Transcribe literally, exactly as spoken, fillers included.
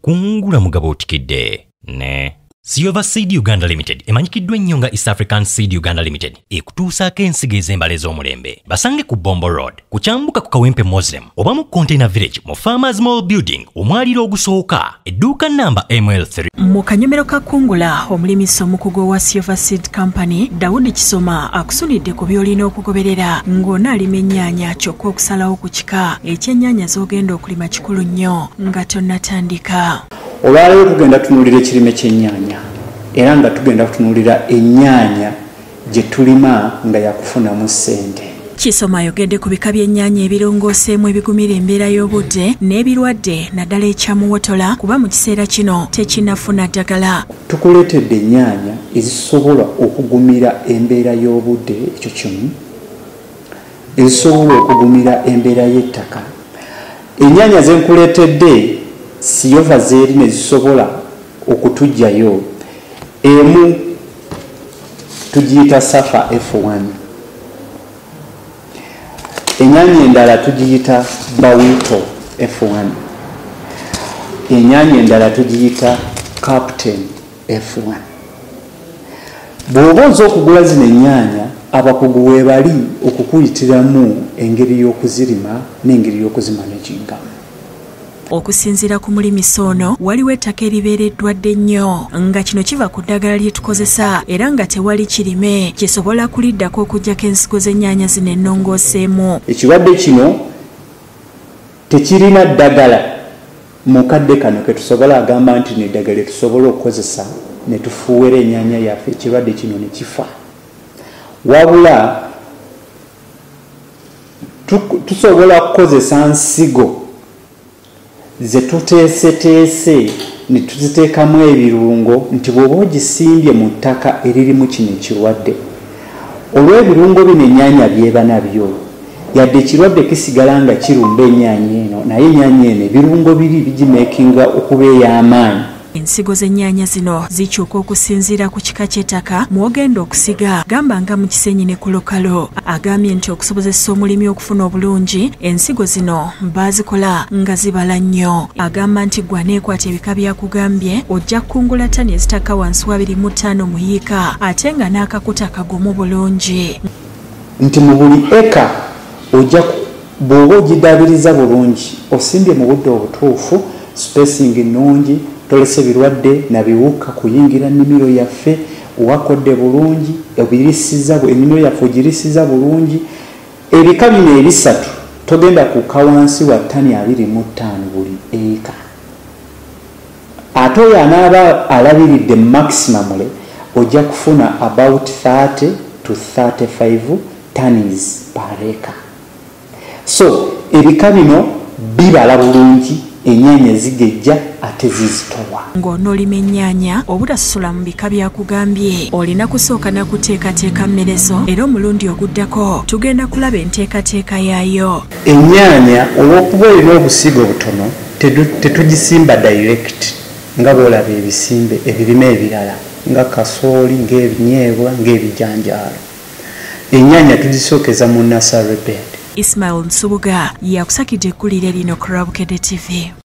kungula mu Agabuutikidde ne Syova Seed Uganda Limited emanyikiddwa ennyo nga East African Seed Uganda Limited ekutuusaako ensigo ez'embala ez'omulembe basange ku Bombo Road ku kyambuka ku Kawempe Muslim oba mu Container Village mu Farmers Mall Building omwaliro ogusooka edduuka namba M L three. Mu kanyomero ka kungula omulimisi Omukugu wa Syova Seed Company Daudi Kisoma akusunidde ku by'olina okugoberera ng'onaalima ennyaanya kyokka okusalawo ku kika eky'ennyaanya z'ogenda okulima kikulu nnyo nga tonnatandika. Olwaleero tugenda tunuulira ekirime ky'ennyaanya era nga tugenda kutunuulira ennyaanya gye tulima nga yakufunamu ssente. Kisoma ayogedde ku bika by'ennyaanya ebirongooseemu ebigumira embeera y'obudde n'ebirwadde naddala ekyamuwotola kuba mu kiseera kino tekinnafuna ddagala. Tukuleetedde ennyaanya ezisobola okugumira embeera y'obudde, ekyo kimu, ezisobola okugumira embeera y'ettaka. Ennyaanya ze nkuleetedde Syova zeeri ne zisobola okutujjayo. Emu tugiyita Safa F one, ennyaanya endala tugiyita Bawito F one, ennyaanya endala tugiyita Captain F one. Bw'oba oza okugula zino ennyaanya abakugu we bali okukuyitiramu engeri y'okuzirima n'engeri y'okuzimanaginga. Okusinziira ku mulimisi ono waliwo ettaka eribeereddwa dde nnyo nga kino kiva ku ddagala lye tukozesa era nga tewali kirime kisobola kuliddako okuggyako ensigo z'ennyaanya zino ennongooseemu. Ekirwadde kino tekirina ddagala mu kadde kano ke tusobola agamba nti n'eddagala tusobola okukozesa ne tufuuwera ennyaanya yaffe ekirwadde kino ne kifa. Wabula tusobola kukozesa nsigo ze tuteeseteese ne tuziteekamu ebirungo nti bw'oba ogisimbye mu ttaka eririmu kino ekirwadde olw'ebirungo bino ennyaanya byeba nabyo yadde ekirwadde kisigala nga kirumba ennyaanya eno naye ennyaanya eno ebirungo biri bigimeekinga okuba ey'amaanyi. Ensigo z'ennyaanya zino zikyuka okusinziira ku kika ky'ettaka mw'ogenda okusiga gamba nga mu Kisenyi ne ku Lokalo. Agambye nti okusobozesa omulimi okufuna obulungi ensigo zino baazikola nga zibala nnyo. Agamba nti gwe aneekwata ebika byakugambye ojja kungula ttani ezitaka wansi wa abiri mu ttaano mu yiika ate nga n'akakuta kagumu bulungi. Nti mu buli eka ojja bw'oba ogiddaabiriza bulungi osimbye mu budde obutuufu spacing ennungi tolese birwadde na biwuka kuyingira nnimiro yaffe wakodde bulungi obirisiza ennimiro yaffe ogirisiza bulungi ebika bino ebisatu togenda kukka wansi wa ttani abiri mu ttaano buli eka. Ate oyo anaaba alabiridde maximumly ojja kufuna about thirty to thirty-five tons per acre. So ebika bino bibala bulungi ennyaanya zigejja ate zizitowa. Ng'onoolima ennyaanya obutasula mu bika byakugambye olina kusooka na kuteekateeka mmere zo era omulundi oguddako tugenda kulaba enteekateeka yaayo. Ennyaanya olw'okuba erina obusigo butono tetugisimba direct nga bw'olaba ebisimbe ebirime ebirala nga kasooli ng'ebinyeebwa ng'ebijanjaalo. Ennyaanya tugisookeza mu nursery bed. Ismail Nsubuga yakusakidde ekkulire lino ku Bukedde T V.